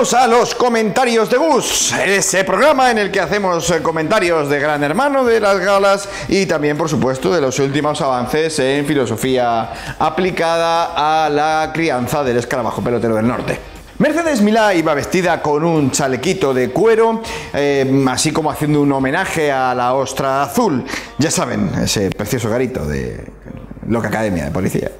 Bienvenidos a los comentarios de Gus, ese programa en el que hacemos comentarios de Gran Hermano, de las galas y también, por supuesto, de los últimos avances en filosofía aplicada a la crianza del escarabajo pelotero del norte. Mercedes Milá iba vestida con un chalequito de cuero, así como haciendo un homenaje a la ostra azul. Ya saben, ese precioso garito de Loca Academia de Policía.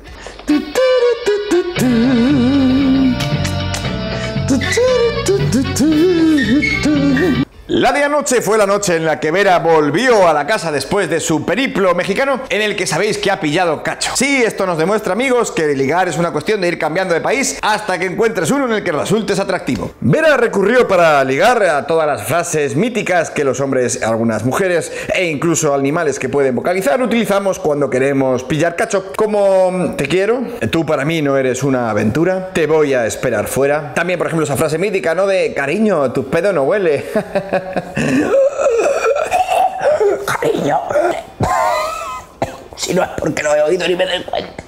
La de anoche fue la noche en la que Vera volvió a la casa después de su periplo mexicano, en el que sabéis que ha pillado cacho. Sí, esto nos demuestra, amigos, que ligar es una cuestión de ir cambiando de país hasta que encuentres uno en el que resultes atractivo. Vera recurrió para ligar a todas las frases míticas que los hombres, algunas mujeres e incluso animales que pueden vocalizar utilizamos cuando queremos pillar cacho, como te quiero, tú para mí no eres una aventura, te voy a esperar fuera. También, por ejemplo, esa frase mítica, ¿no? De cariño, tu pedo no huele. Cariño, si no es porque lo he oído ni me doy cuenta.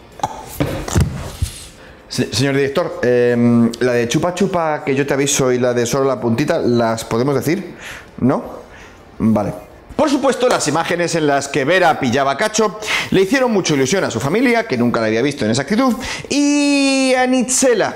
Señor director, la de chupa chupa que yo te aviso y la de solo la puntita, ¿las podemos decir? ¿No? Vale. Por supuesto, las imágenes en las que Vera pillaba cacho le hicieron mucha ilusión a su familia, que nunca la había visto en esa actitud, y a Nitzela.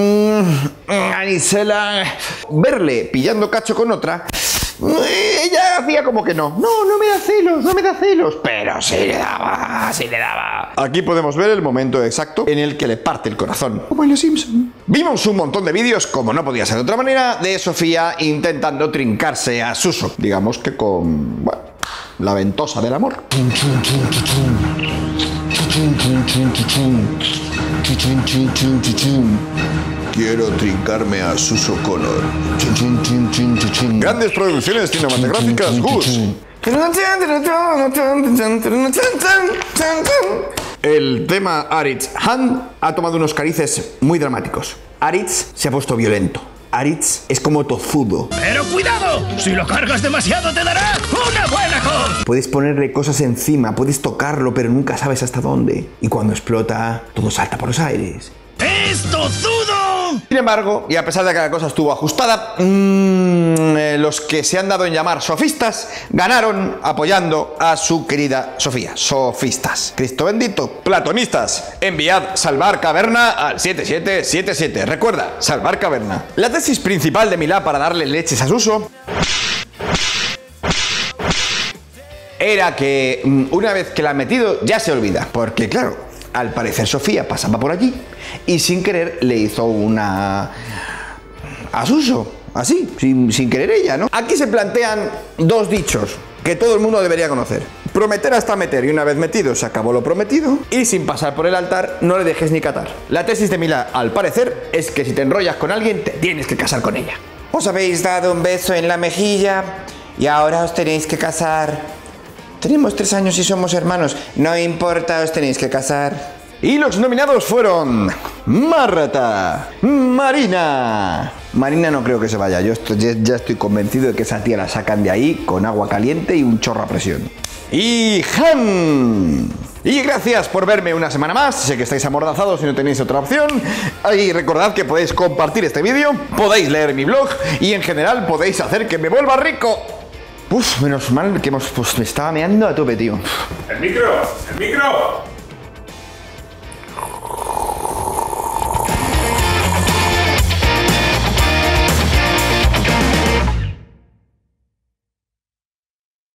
Verle pillando cacho con otra, ella hacía como que no me da celos, no me da celos, pero sí le daba. Aquí podemos ver el momento exacto en el que le parte el corazón, como en Los Simpson. Vimos un montón de vídeos, como no podía ser de otra manera, de Sofía intentando trincarse a Suso, digamos que con, bueno, la ventosa del amor. Quiero trincarme a Suso Connor. Grandes producciones cinematográficas Gus. El tema Aritz Han ha tomado unos carices muy dramáticos. Aritz se ha puesto violento. Aritz es como tozudo. ¡Pero cuidado! Si lo cargas demasiado te dará una buena cosa. Puedes ponerle cosas encima, puedes tocarlo, pero nunca sabes hasta dónde. Y cuando explota, todo salta por los aires. ¡Es tozudo! Sin embargo, y a pesar de que la cosa estuvo ajustada, los que se han dado en llamar sofistas ganaron apoyando a su querida Sofía. Sofistas. Cristo bendito. Platonistas, enviad salvar caverna al 7777. Recuerda, salvar caverna. La tesis principal de Milá para darle leches a Suso era que una vez que la han metido ya se olvida. Porque claro, al parecer Sofía pasaba por allí y sin querer le hizo una a Suso, así, sin querer ella, ¿no? Aquí se plantean dos dichos que todo el mundo debería conocer. Prometer hasta meter, y una vez metido se acabó lo prometido, y sin pasar por el altar no le dejes ni catar. La tesis de Milá, al parecer, es que si te enrollas con alguien te tienes que casar con ella. Os habéis dado un beso en la mejilla y ahora os tenéis que casar. Tenemos 3 años y somos hermanos. No importa, os tenéis que casar. Y los nominados fueron Marta, Marina. Marina no creo que se vaya. Yo ya estoy convencido de que esa tía la sacan de ahí con agua caliente y un chorro a presión. Y Han. Y gracias por verme una semana más. Sé que estáis amordazados y no tenéis otra opción. Y recordad que podéis compartir este vídeo, podéis leer mi blog y en general podéis hacer que me vuelva rico. Uf, menos mal que me estaba meando a tope, tío. ¡El micro!